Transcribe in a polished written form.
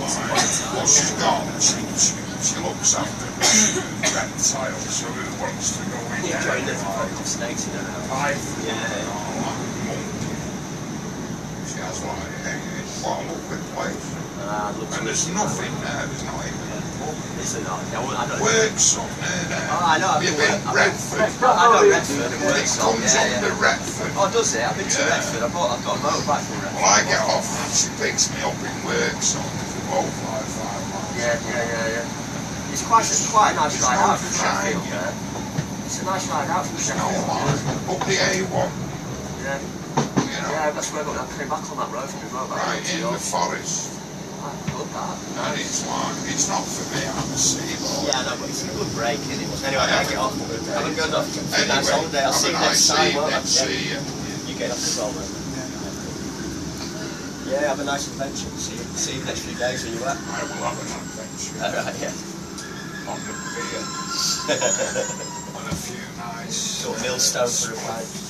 Well, she's gone. She looks after reptiles, so who wants to go in there? Enjoying the snakes in her house. She has what a lovely place. And there's nothing there, there's not even a pub. Is there not? I don't Worksop near there. Oh, I know. Have you been Retford? I know Retford and It Worksop. comes under Retford. Oh, does it? I've been to Retford. I've got a motorbike from Retford. Well, I get off and she picks me up in Worksop. Both like 5 miles. Yeah. It's quite a nice ride out from Sheffield. It's a nice ride out from Sheffield. Up the A1. Yeah. You know. Yeah, that's where I came back on that road from the road. Right in the forest. I love that. And it's not for me, I'm a seaboard. Yeah, no, but it's a good break, isn't it? Anyway, I get off. Have a good nice holiday. I'll see you next time. See you. You get off as well, man. Yeah, have a nice adventure. See you next few days when you're back. I will have an adventure. Alright, yeah. On the beer. And a few nice... Millstone for a pint.